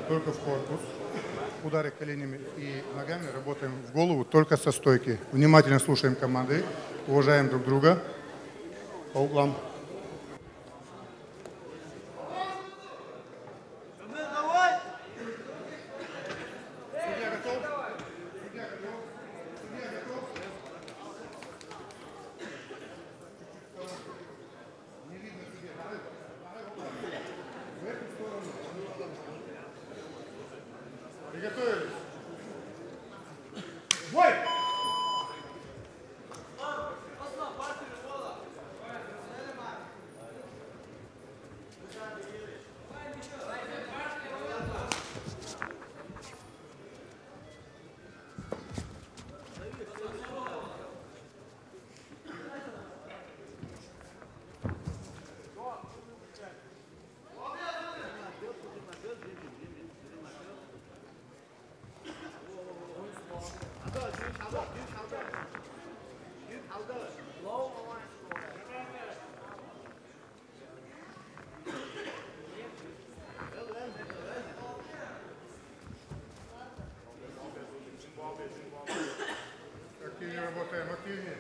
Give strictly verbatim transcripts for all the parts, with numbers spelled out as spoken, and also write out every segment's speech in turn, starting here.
только в корпус. Удары коленями и ногами. Работаем в голову только со стойки. Внимательно слушаем команды. Уважаем друг друга. По углам. Приготовились. Бой! Активнее работаем, активнее.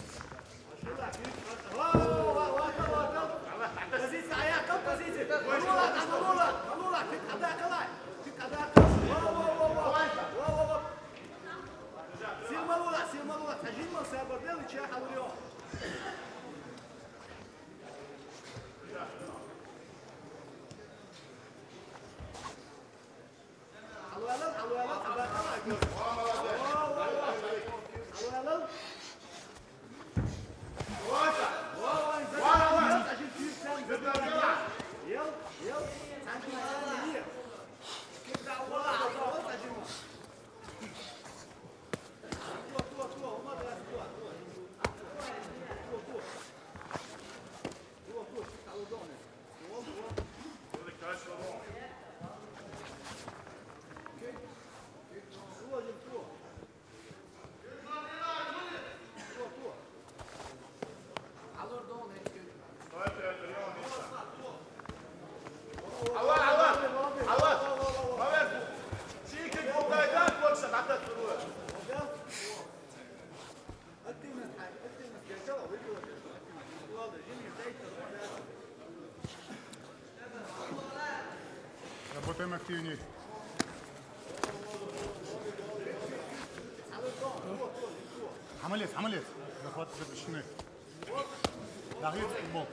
Работаем активнее. Хамалец, хамалец. Захваты запрещены. Дагли футбол.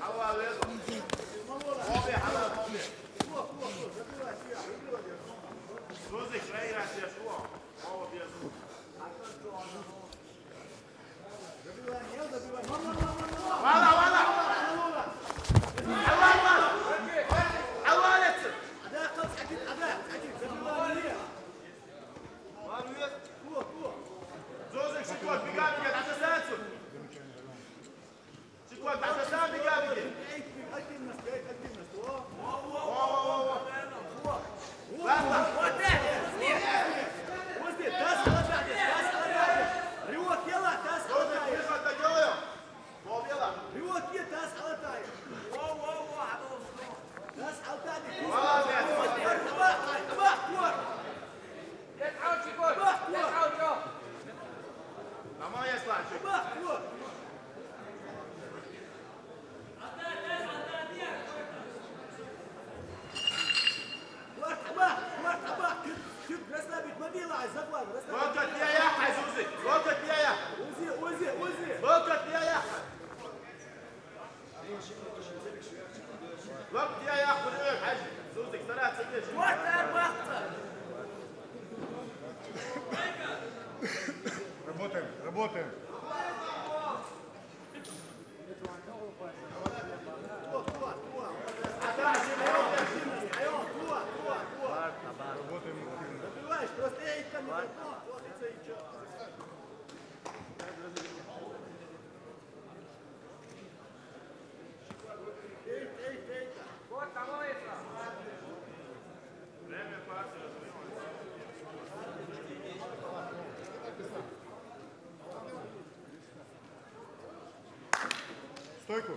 Работаем, работаем. Стойку.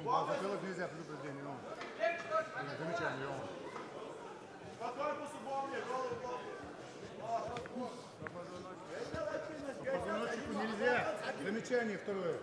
Он, затылок нельзя предупреждение, он. Замечание, он. По корпусу бомбе, голову, голову. По позвоночнику нельзя. Замечание второе.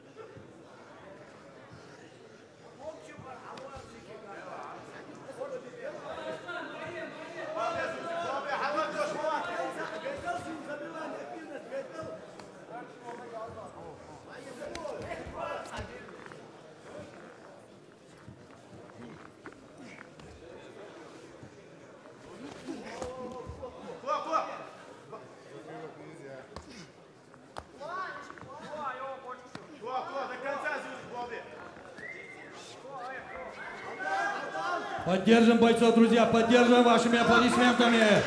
Поддержим бойцов, друзья, поддержим вашими аплодисментами.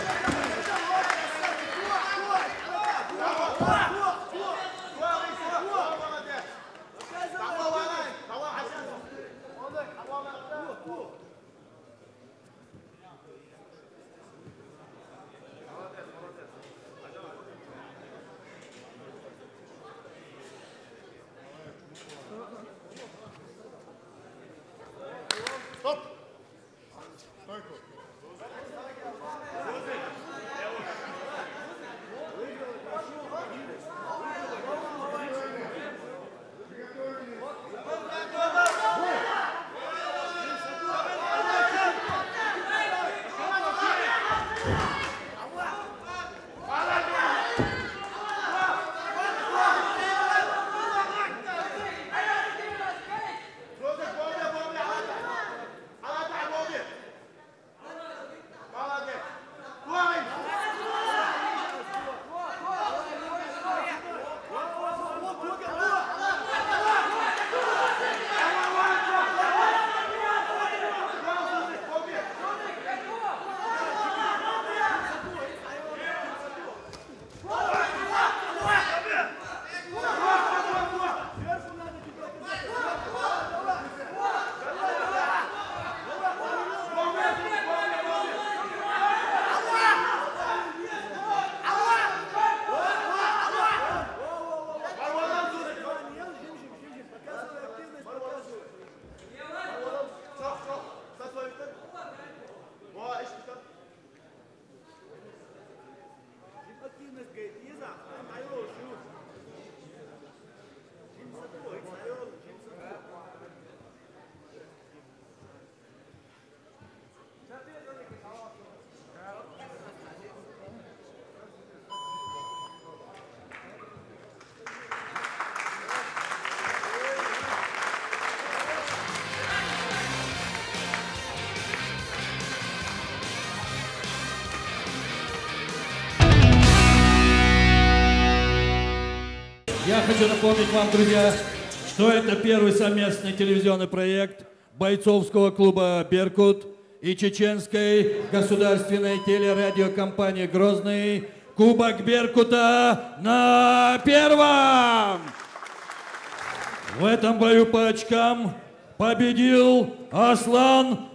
Стоп! Стойку! Я хочу напомнить вам, друзья, что это первый совместный телевизионный проект бойцовского клуба «Беркут» и чеченской государственной телерадиокомпании «Грозный». Кубок Беркута на первом! В этом бою по очкам победил Аслан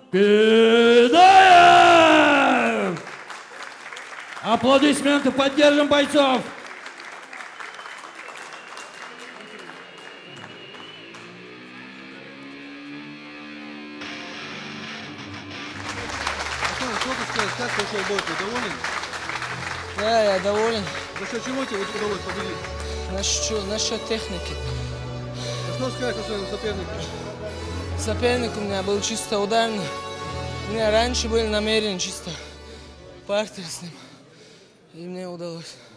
Педаев! Аплодисменты, поддержим бойцов! Что ты скажешь, как прошел бой, ты доволен? Да, я доволен. За счет чего тебе удалось победить? Насчет, насчет техники. А что сказать о своем сопернике? Соперник у меня был чисто ударный. У меня раньше были намерены чисто партер с ним. И мне удалось.